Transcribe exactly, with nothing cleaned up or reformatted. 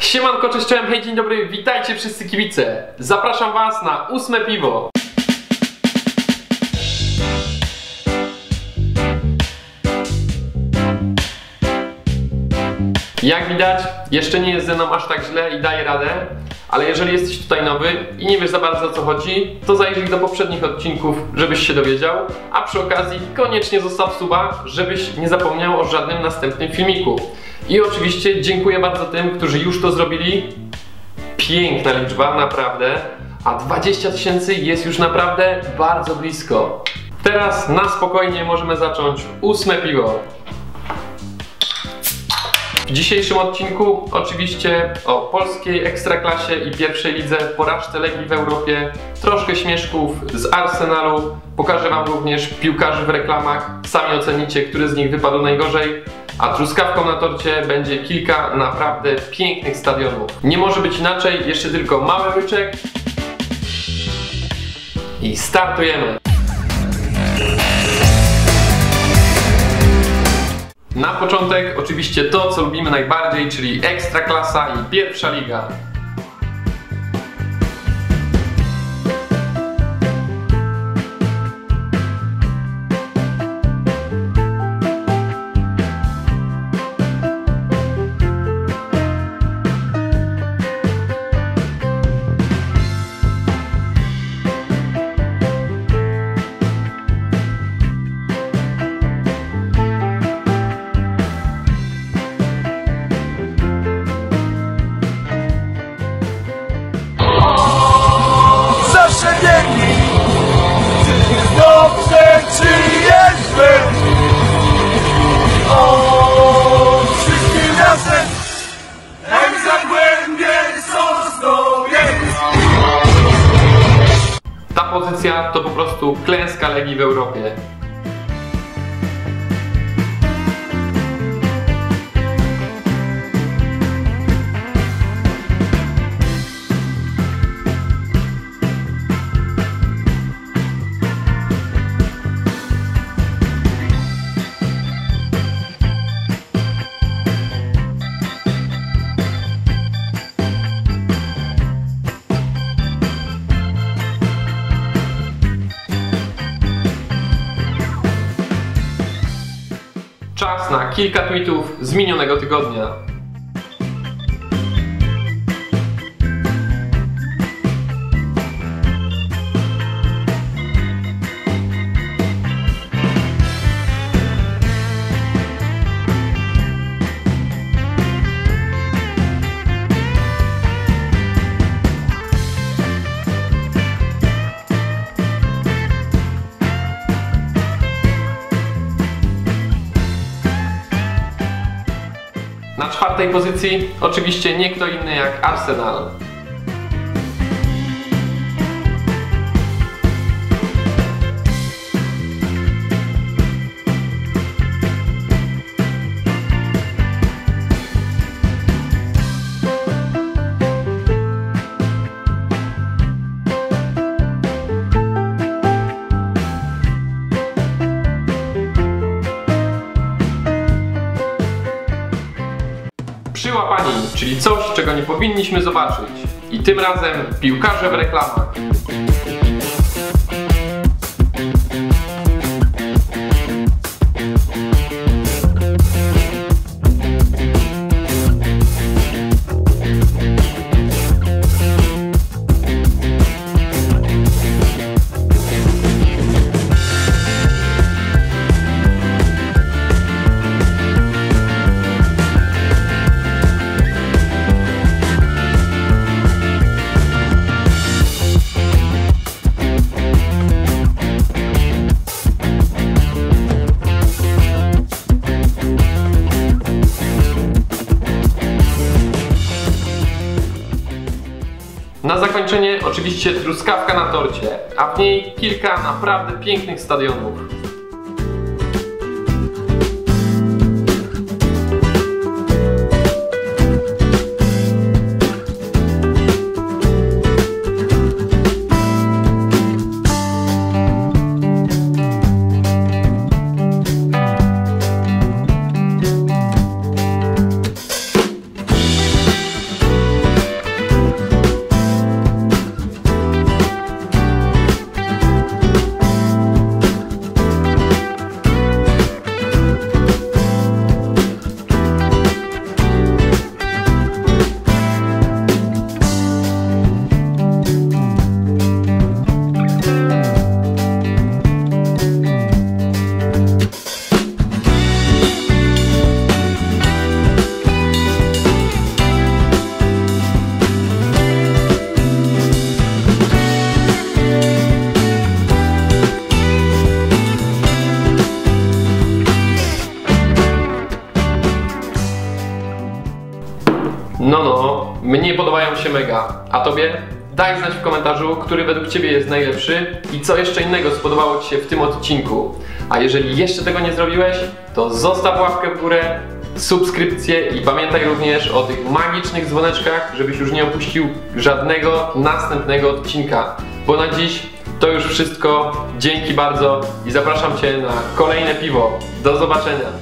Siemanko, cześć, cześć, hej, dzień dobry, witajcie wszyscy kibice. Zapraszam was na ósme piwo. Jak widać, jeszcze nie jest ze mną aż tak źle i daję radę, ale jeżeli jesteś tutaj nowy i nie wiesz za bardzo o co chodzi, to zajrzyj do poprzednich odcinków, żebyś się dowiedział, a przy okazji koniecznie zostaw suba, żebyś nie zapomniał o żadnym następnym filmiku. I oczywiście dziękuję bardzo tym, którzy już to zrobili. Piękna liczba, naprawdę, a dwadzieścia tysięcy jest już naprawdę bardzo blisko. Teraz na spokojnie możemy zacząć ósme piwo. W dzisiejszym odcinku oczywiście o polskiej ekstraklasie i pierwszej lidze, porażce Legii w Europie, troszkę śmieszków z Arsenalu, pokażę wam również piłkarzy w reklamach, sami ocenicie, który z nich wypadł najgorzej, a truskawką na torcie będzie kilka naprawdę pięknych stadionów. Nie może być inaczej, jeszcze tylko mały łyczek i startujemy! Na początek oczywiście to, co lubimy najbardziej, czyli ekstraklasa i pierwsza liga. Dobrze ci jest być. O, wszystkim razem jak zagłębie Sosnowiec. Ta pozycja to po prostu klęska Legii w Europie. Czas na kilka tweetów z minionego tygodnia. Na czwartej pozycji oczywiście nie kto inny jak Arsenal. Przyłapani, czyli coś, czego nie powinniśmy zobaczyć. I tym razem piłkarze w reklamach. Na zakończenie oczywiście truskawka na torcie, a w niej kilka naprawdę pięknych stadionów. no mnie podobają się mega. A tobie? Daj znać w komentarzu, który według ciebie jest najlepszy i co jeszcze innego spodobało ci się w tym odcinku. A jeżeli jeszcze tego nie zrobiłeś, to zostaw łapkę w górę, subskrypcję i pamiętaj również o tych magicznych dzwoneczkach, żebyś już nie opuścił żadnego następnego odcinka. Bo na dziś to już wszystko. Dzięki bardzo i zapraszam cię na kolejne piwo. Do zobaczenia.